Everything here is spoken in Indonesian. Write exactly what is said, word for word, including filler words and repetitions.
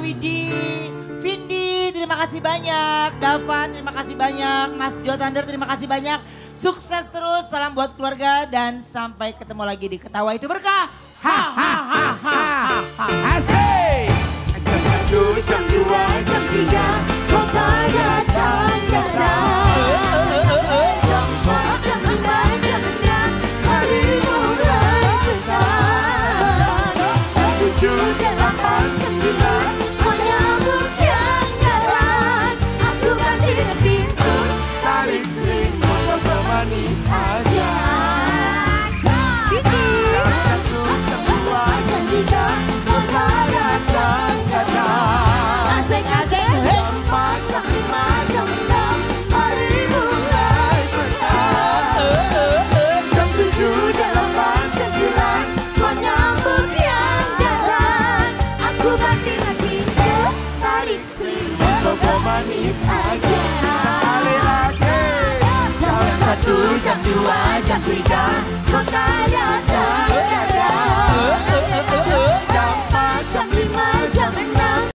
Widi, Vindi, terima kasih banyak. Dava, terima kasih banyak. Mas Jo Thunder, terima kasih banyak. Sukses terus, salam buat keluarga dan sampai ketemu lagi di Ketawa Itu Berkah. Ha ha ha ha ha. Asik. Jam satu, jam dua, jam tiga, kota datang datang. Jam empat, jam lima, jam enam, hari mulai berkah. Jam tujuh, delapan, sembilan, menyambut yang jalan. Aku ganti pintu, tarik selimut, ngobrol manis aja. Jam satu, jam dua, jam tiga, kota datang datang. Asik-asik. Jam empat, jam lima, jam enam, hari mulai berkah. Jam tujuh, delapan, sembilan, menyambut yang jalan. Aku banting pintu, tarik selimut, ngobrol manis aja. Sekali lagi. Jam satu, jam dua, jam tiga,